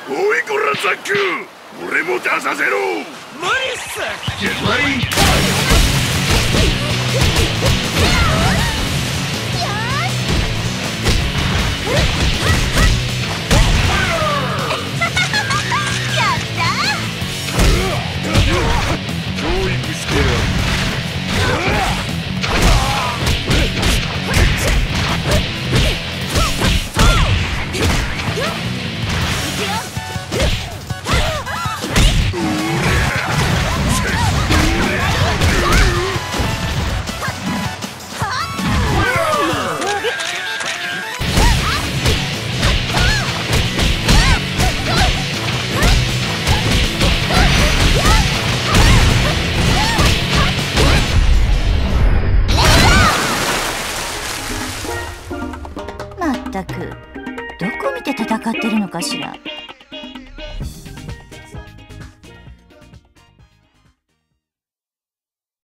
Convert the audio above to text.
おいこらザック、俺も出させろ。 無理っす。 Get ready. 教育してやる。 まったくどこ見て戦ってるのかしら。